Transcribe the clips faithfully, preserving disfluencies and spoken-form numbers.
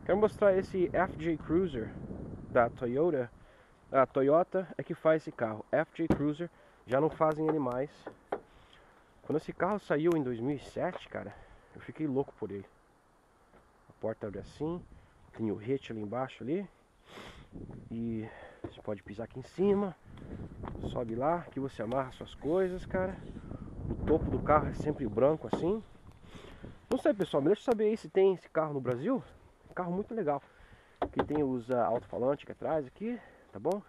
Quero mostrar esse F J Cruiser da Toyota. A Toyota é que faz esse carro. F J Cruiser, já não fazem ele mais. Quando esse carro saiu em dois mil e sete, cara, eu fiquei louco por ele. A porta abre assim, tem o hatch ali embaixo ali. E você pode pisar aqui em cima, sobe lá, aqui você amarra suas coisas, cara. O topo do carro é sempre branco assim. Não sei, pessoal, me deixa saber aí se tem esse carro no Brasil. Um carro muito legal. Aqui tem os uh, alto-falantes aqui atrás, aqui, tá bom?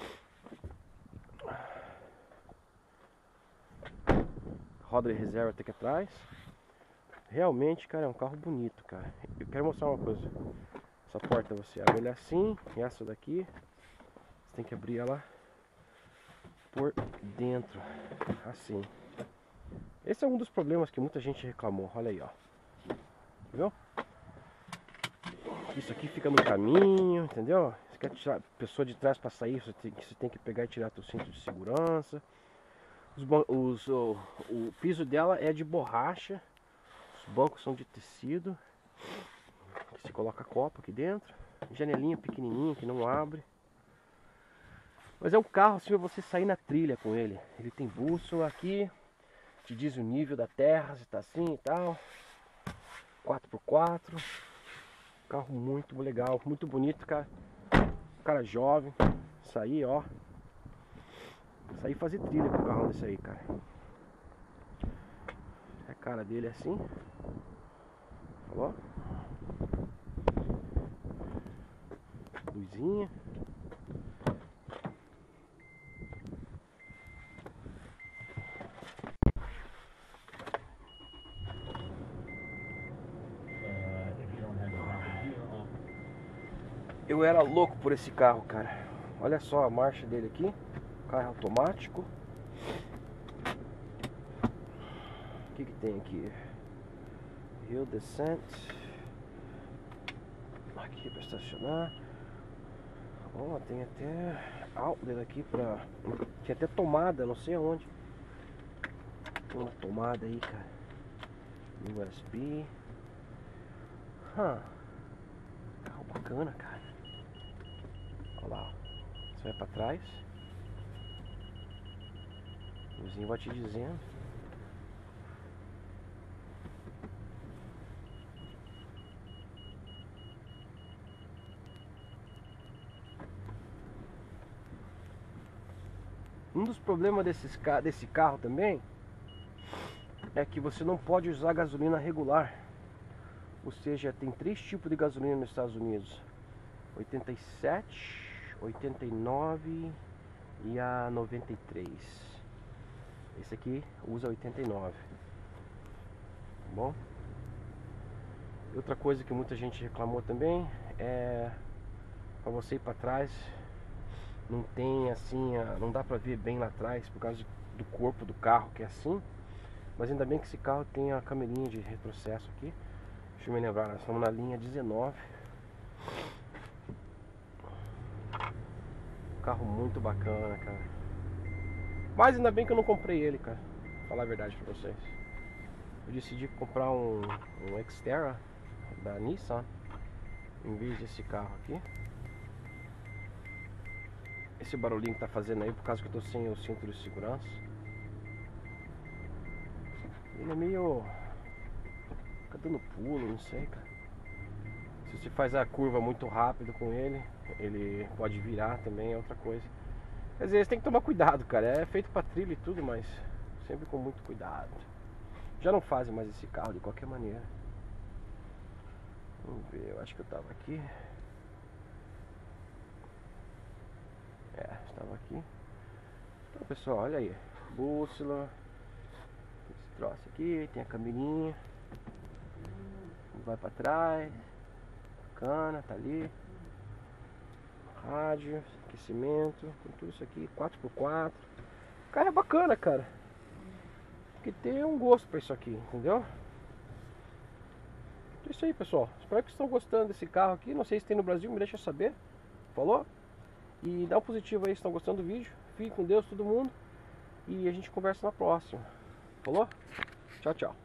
Roda de reserva até aqui atrás. Realmente, cara, é um carro bonito, cara. Eu quero mostrar uma coisa. Essa porta você abre ele assim, e essa daqui você tem que abrir ela por dentro, assim. Esse é um dos problemas que muita gente reclamou. Olha aí, ó. Viu? Isso aqui fica no caminho, entendeu? Você quer tirar a pessoa de trás para sair, você tem, você tem que pegar e tirar o cinto de segurança. Os, os, o, o piso dela é de borracha. Os bancos são de tecido. Você coloca copo aqui dentro. Janelinha pequenininha que não abre. Mas é um carro assim pra você sair na trilha com ele. Ele tem bússola aqui. Te diz o nível da terra, se tá assim e tal. quatro por quatro. Carro muito legal, muito bonito, cara. Cara jovem. Sair, ó. Sair fazer trilha com o carro desse aí, cara. A cara dele é assim. Falou? Luzinha. Eu era louco por esse carro, cara. Olha só a marcha dele aqui. O carro é automático. O que que tem aqui? Hill Descent. Aqui para estacionar. Ó, oh, tem até outlet aqui pra... Tinha até tomada, não sei aonde. Tem uma tomada aí, cara. U S B. Huh. Carro bacana, cara. Olha lá, você vai pra trás. O vizinho vai te dizendo. Um dos problemas desses, desse carro também é que você não pode usar gasolina regular. Ou seja, tem três tipos de gasolina nos Estados Unidos: oitenta e sete, oitenta e nove e a noventa e três. Esse aqui usa oitenta e nove. Tá bom? Outra coisa que muita gente reclamou também é para você ir para trás, não tem assim, não dá para ver bem lá atrás por causa do corpo do carro que é assim. Mas ainda bem que esse carro tem a câmerinha de retrocesso aqui. Deixa eu me lembrar, nós estamos na linha dezenove. Carro muito bacana, cara. Mas ainda bem que eu não comprei ele, cara. Vou falar a verdade pra vocês. Eu decidi comprar um, um Xterra da Nissan em vez desse carro aqui. Esse barulhinho que tá fazendo aí por causa que eu tô sem o cinto de segurança. Ele é meio... fica dando pulo, não sei, cara. Se você faz a curva muito rápido com ele, ele pode virar também, é outra coisa. Quer dizer, você tem que tomar cuidado, cara. É feito pra trilha e tudo, mas sempre com muito cuidado. Já não fazem mais esse carro de qualquer maneira. Vamos ver, eu acho que eu tava aqui. É, estava aqui. Então, pessoal, olha aí. Bússola. Esse troço aqui, tem a câmerinha. Vai pra trás. Bacana, tá ali. Rádio, aquecimento, tem tudo isso aqui, quatro por quatro. O carro é bacana, cara. Tem que ter um gosto pra isso aqui, entendeu? Então é isso aí, pessoal. Espero que vocês estão gostando desse carro aqui. Não sei se tem no Brasil, me deixa saber. Falou? E dá um positivo aí se estão gostando do vídeo. Fique com Deus, todo mundo. E a gente conversa na próxima. Falou? Tchau, tchau.